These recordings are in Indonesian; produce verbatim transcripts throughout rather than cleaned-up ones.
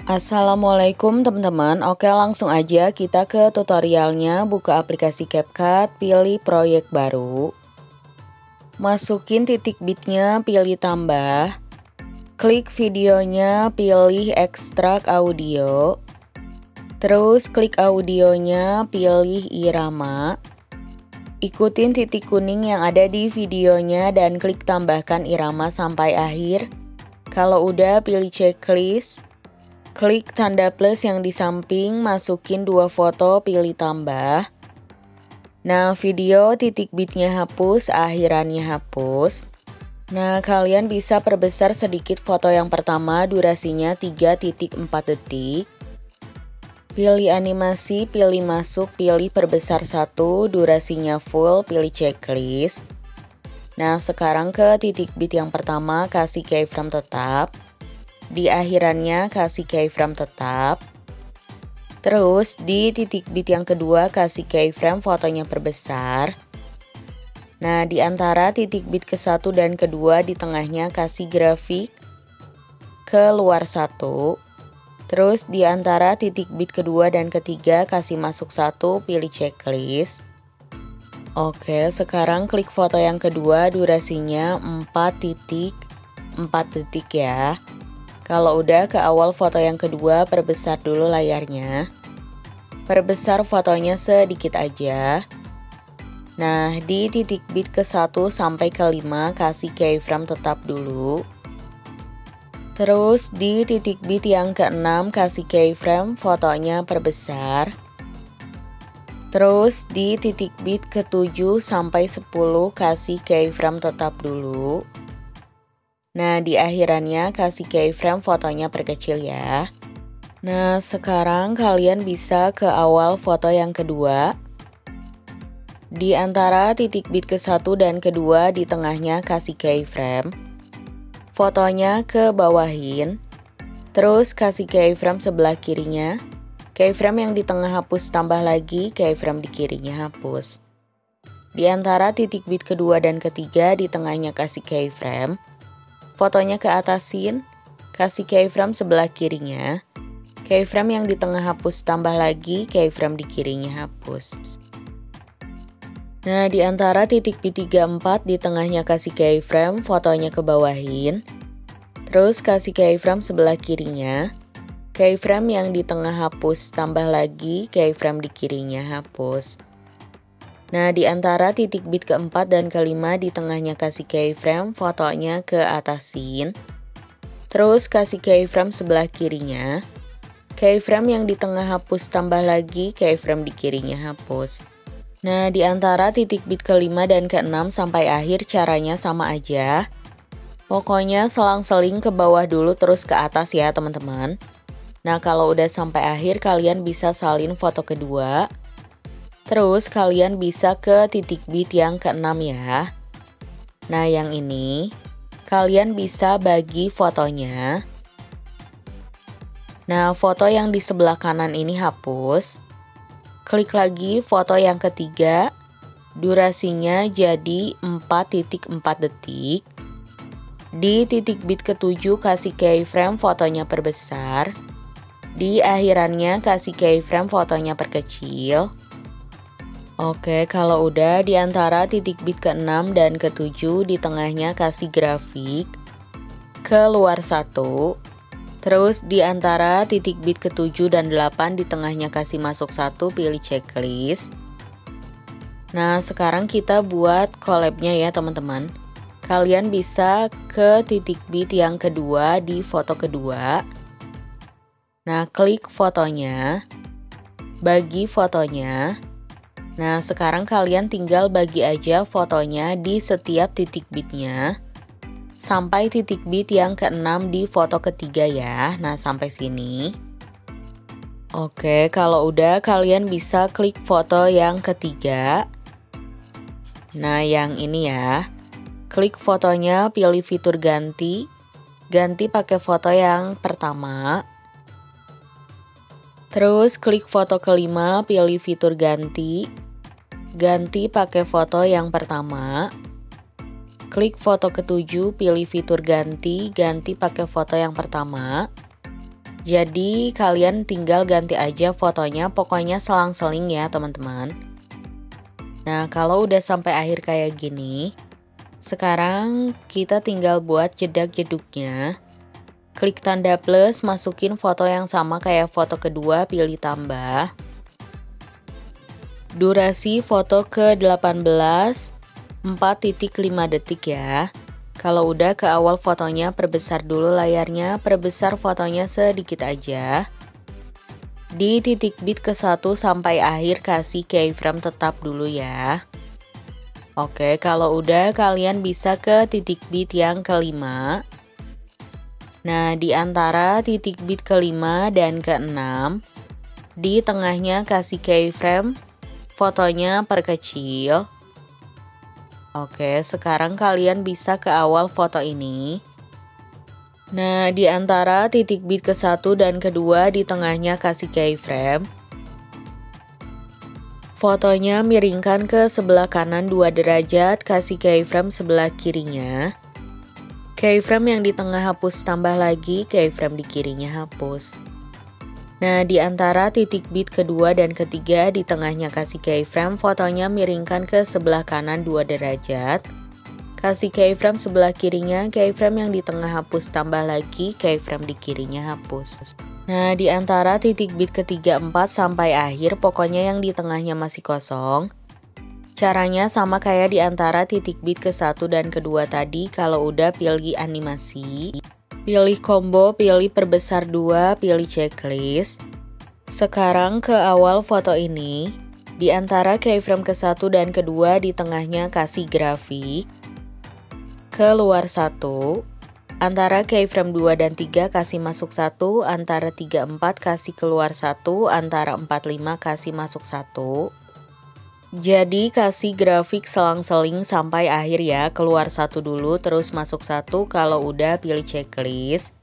Assalamualaikum teman-teman. Oke, langsung aja kita ke tutorialnya. Buka aplikasi CapCut, pilih proyek baru. Masukin titik bitnya, pilih tambah. Klik videonya, pilih ekstrak audio. Terus klik audionya, pilih irama. Ikutin titik kuning yang ada di videonya dan klik tambahkan irama sampai akhir. Kalau udah, pilih checklist. Klik tanda plus yang di samping, masukin dua foto, pilih tambah. Nah, video titik bitnya hapus, akhirannya hapus. Nah, kalian bisa perbesar sedikit foto yang pertama, durasinya tiga titik empat detik. Pilih animasi, pilih masuk, pilih perbesar satu, durasinya full, pilih checklist. Nah, sekarang ke titik bit yang pertama, kasih keyframe tetap. Di akhirannya kasih keyframe tetap. Terus di titik bit yang kedua kasih keyframe fotonya perbesar. Nah, di antara titik bit ke satu dan kedua di tengahnya kasih grafik keluar satu. Terus di antara titik bit kedua dan ketiga kasih masuk satu, pilih checklist. Oke, sekarang klik foto yang kedua, durasinya empat titik empat detik ya. Kalau udah ke awal foto yang kedua, perbesar dulu layarnya. Perbesar fotonya sedikit aja. Nah, di titik bit ke satu sampai ke lima kasih keyframe tetap dulu. Terus di titik bit yang ke enam kasih keyframe fotonya perbesar. Terus di titik bit ke tujuh sampai sepuluh kasih keyframe tetap dulu. Nah, di akhirannya kasih keyframe fotonya perkecil ya. Nah, sekarang kalian bisa ke awal foto yang kedua. Di antara titik bit ke satu dan kedua di tengahnya kasih keyframe. Fotonya ke bawahin. Terus kasih keyframe sebelah kirinya. Keyframe yang di tengah hapus, tambah lagi keyframe di kirinya hapus. Di antara titik bit kedua dan ketiga di tengahnya kasih keyframe. Fotonya ke atasin, kasih keyframe sebelah kirinya. Keyframe yang di tengah hapus, tambah lagi keyframe di kirinya hapus. Nah, di antara titik bit tiga empat di tengahnya kasih keyframe, fotonya ke bawahin. Terus kasih keyframe sebelah kirinya. Keyframe yang di tengah hapus, tambah lagi keyframe di kirinya hapus. Nah, di antara titik bit keempat dan kelima di tengahnya kasih keyframe, fotonya ke atasin. Terus kasih keyframe sebelah kirinya. Keyframe yang di tengah hapus, tambah lagi keyframe di kirinya hapus. Nah, di antara titik bit kelima dan keenam sampai akhir caranya sama aja. Pokoknya selang-seling ke bawah dulu terus ke atas ya teman-teman. Nah, kalau udah sampai akhir kalian bisa salin foto kedua. Terus kalian bisa ke titik bit yang keenam ya. Nah, yang ini kalian bisa bagi fotonya. Nah, foto yang di sebelah kanan ini hapus. Klik lagi foto yang ketiga. Durasinya jadi empat titik empat detik. Di titik bit ketujuh kasih keyframe fotonya perbesar. Di akhirannya kasih keyframe fotonya perkecil. Oke, kalau udah di antara titik bit ke enam dan ke tujuh di tengahnya kasih grafik keluar satu. Terus di antara titik bit ke tujuh dan delapan di tengahnya kasih masuk satu, pilih checklist. Nah, sekarang kita buat collabnya ya teman-teman. Kalian bisa ke titik bit yang kedua di foto kedua. Nah, klik fotonya. Bagi fotonya. Nah, sekarang kalian tinggal bagi aja fotonya di setiap titik bitnya. Sampai titik bit yang keenam di foto ketiga ya. Nah, sampai sini. Oke, kalau udah kalian bisa klik foto yang ketiga. Nah, yang ini ya. Klik fotonya, pilih fitur ganti. Ganti pakai foto yang pertama. Terus klik foto kelima, pilih fitur ganti. Ganti pakai foto yang pertama. Klik foto ketujuh, pilih fitur ganti, ganti pakai foto yang pertama. Jadi kalian tinggal ganti aja fotonya, pokoknya selang-seling ya teman-teman. Nah, kalau udah sampai akhir kayak gini, sekarang kita tinggal buat jedak-jeduknya. Klik tanda plus, masukin foto yang sama kayak foto kedua, pilih tambah. Durasi foto ke delapan belas, empat titik lima detik ya. Kalau udah ke awal fotonya, perbesar dulu layarnya, perbesar fotonya sedikit aja. Di titik bit ke satu sampai akhir kasih keyframe tetap dulu ya. Oke, kalau udah kalian bisa ke titik bit yang kelima. Nah, di antara titik bit kelima dan keenam, di tengahnya kasih keyframe, fotonya perkecil. Oke, sekarang kalian bisa ke awal foto ini. Nah, di antara titik bit ke satu dan kedua, di tengahnya kasih keyframe. Fotonya miringkan ke sebelah kanan dua derajat, kasih keyframe sebelah kirinya. Keyframe yang di tengah hapus, tambah lagi, keyframe di kirinya hapus. Nah, di antara titik bit kedua dan ketiga, di tengahnya kasih keyframe, fotonya miringkan ke sebelah kanan dua derajat. Kasih keyframe sebelah kirinya, keyframe yang di tengah hapus, tambah lagi, keyframe di kirinya hapus. Nah, di antara titik bit ketiga, empat sampai akhir, pokoknya yang di tengahnya masih kosong. Caranya sama kayak di antara titik bit ke satu dan kedua tadi, kalau udah pilih animasi. Pilih combo, pilih perbesar dua, pilih checklist. Sekarang ke awal foto ini, di antara keyframe ke satu dan kedua, di tengahnya kasih grafik. Keluar satu, antara keyframe dua dan tiga kasih masuk satu, antara tiga empat kasih keluar satu, antara empat lima kasih masuk satu. Jadi kasih grafik selang-seling sampai akhir ya, keluar satu dulu terus masuk satu, kalau udah pilih checklist.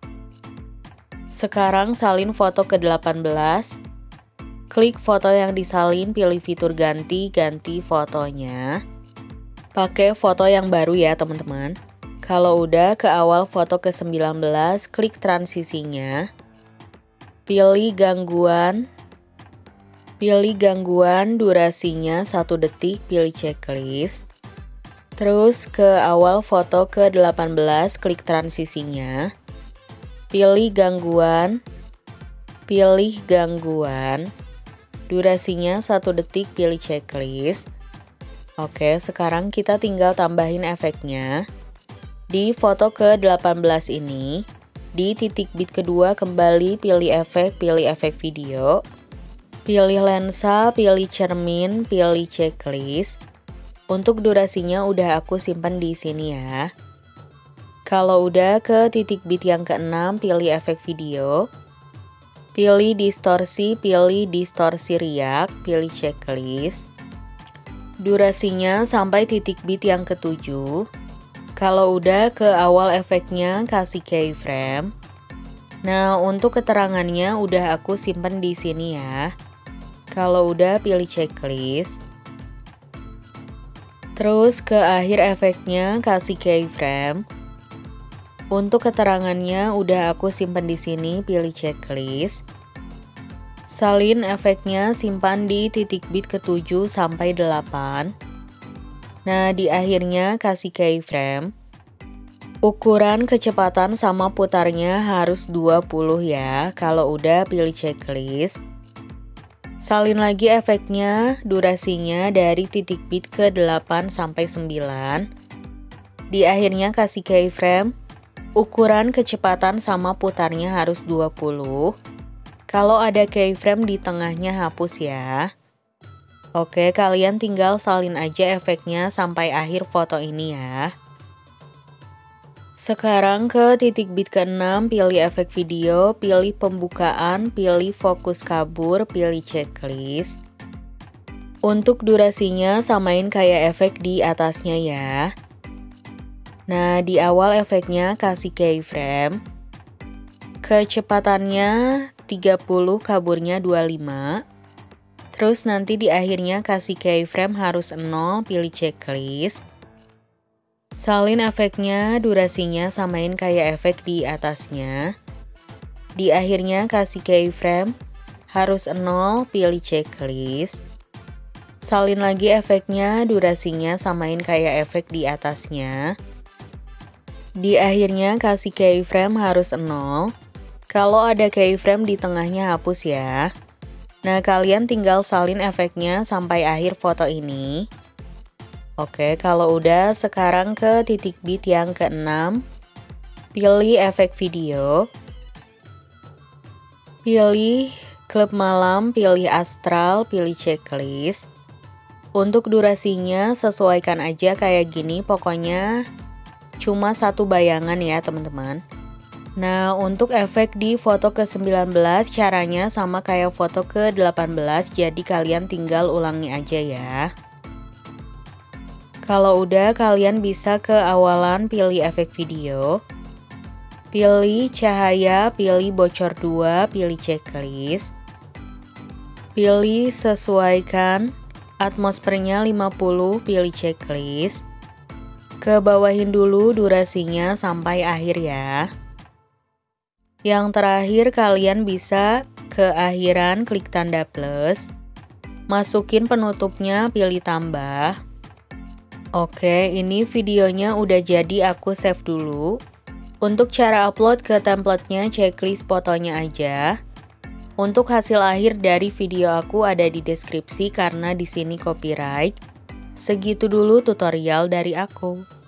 Sekarang salin foto ke delapan belas, klik foto yang disalin, pilih fitur ganti, ganti fotonya. Pakai foto yang baru ya teman-teman. Kalau udah ke awal foto ke sembilan belas, klik transisinya, pilih gangguan. Pilih gangguan, durasinya satu detik, pilih checklist. Terus ke awal foto ke delapan belas, klik transisinya. Pilih gangguan. Pilih gangguan. Durasinya satu detik, pilih checklist. Oke, sekarang kita tinggal tambahin efeknya. Di foto ke delapan belas ini, di titik bit kedua kembali pilih efek, pilih efek video. Pilih lensa, pilih cermin, pilih checklist. Untuk durasinya udah aku simpan di sini ya. Kalau udah ke titik bit yang keenam, pilih efek video. Pilih distorsi, pilih distorsi riak, pilih checklist. Durasinya sampai titik bit yang ketujuh. Kalau udah ke awal efeknya, kasih keyframe. Nah, untuk keterangannya udah aku simpan di sini ya. Kalau udah pilih checklist. Terus ke akhir efeknya kasih keyframe. Untuk keterangannya udah aku simpan di sini, pilih checklist. Salin efeknya, simpan di titik bit ketujuh sampai delapan. Nah, di akhirnya kasih keyframe. Ukuran kecepatan sama putarnya harus dua puluh ya. Kalau udah pilih checklist. Salin lagi efeknya, durasinya dari titik bit ke delapan sampai sembilan. Di akhirnya kasih keyframe. Ukuran kecepatan sama putarnya harus dua puluh. Kalau ada keyframe di tengahnya hapus ya. Oke, kalian tinggal salin aja efeknya sampai akhir foto ini ya. Sekarang ke titik bit keenam, pilih efek video, pilih pembukaan, pilih fokus kabur, pilih checklist. Untuk durasinya samain kayak efek di atasnya ya. Nah, di awal efeknya kasih keyframe. Kecepatannya tiga puluh, kaburnya dua puluh lima. Terus nanti di akhirnya kasih keyframe harus nol, pilih checklist. Salin efeknya, durasinya samain kayak efek di atasnya. Di akhirnya kasih keyframe, harus nol, pilih checklist. Salin lagi efeknya, durasinya samain kayak efek di atasnya. Di akhirnya kasih keyframe harus nol. Kalau ada keyframe di tengahnya hapus ya. Nah, kalian tinggal salin efeknya sampai akhir foto ini. Oke, kalau udah, sekarang ke titik bit yang keenam. Pilih efek video. Pilih klub malam, pilih astral, pilih checklist. Untuk durasinya sesuaikan aja kayak gini, pokoknya cuma satu bayangan ya teman-teman. Nah, untuk efek di foto ke sembilan belas caranya sama kayak foto ke delapan belas, jadi kalian tinggal ulangi aja ya. Kalau udah, kalian bisa ke awalan pilih efek video. Pilih cahaya, pilih bocor dua, pilih checklist. Pilih sesuaikan, atmosfernya lima puluh, pilih checklist. Ke bawahin dulu durasinya sampai akhir ya. Yang terakhir kalian bisa ke akhiran klik tanda plus. Masukin penutupnya, pilih tambah. Oke, ini videonya udah jadi, aku save dulu. Untuk cara upload ke templatenya, checklist fotonya aja. Untuk hasil akhir dari video aku ada di deskripsi karena di sini copyright. Segitu dulu tutorial dari aku.